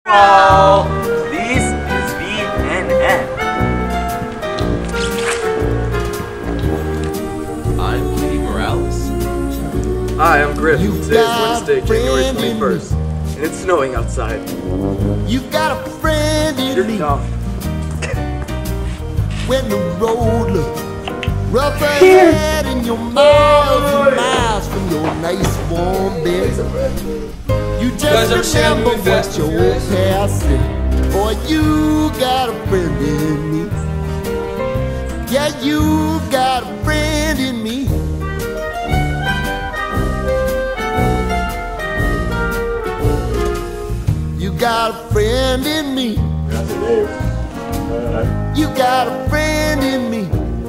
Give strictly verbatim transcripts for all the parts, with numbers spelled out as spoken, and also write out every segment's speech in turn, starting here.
Hello, this is V N N. I'm Kitty Morales. Hi, I'm Griff. Today is Wednesday, January twenty-first, and it's snowing outside. You got a friend in You're me. dumb. When the road looks rough ahead and you're miles and miles from your nice warm bed, you just remember what your old past said. Boy, you got a friend in me. Yeah, you got a friend in me. You got a friend in me. You got a friend in me.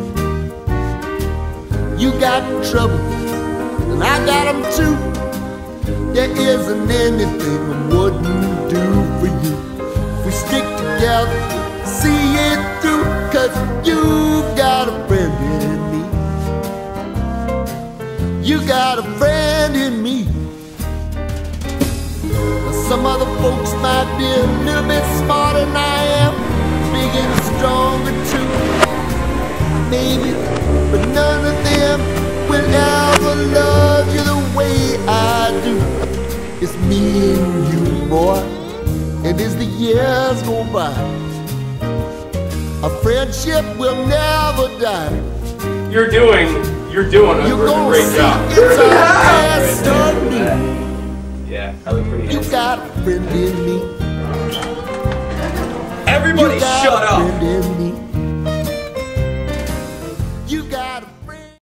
You got trouble, and I got them too. There isn't anything I wouldn't do for you. We stick together, see it through, cause you got a friend in me. You got a friend in me. Now, some other folks might be a little bit smarter than I am, big and stronger too, maybe, but none of them will ever love you the way I do. It's me and you, boy, and as the years go by, our friendship will never die. You're doing, you're doing a You're really gonna great see job. it's our past on me. Yeah, I look pretty You handsome. got a friend in me. Everybody You got shut a up! friend in me.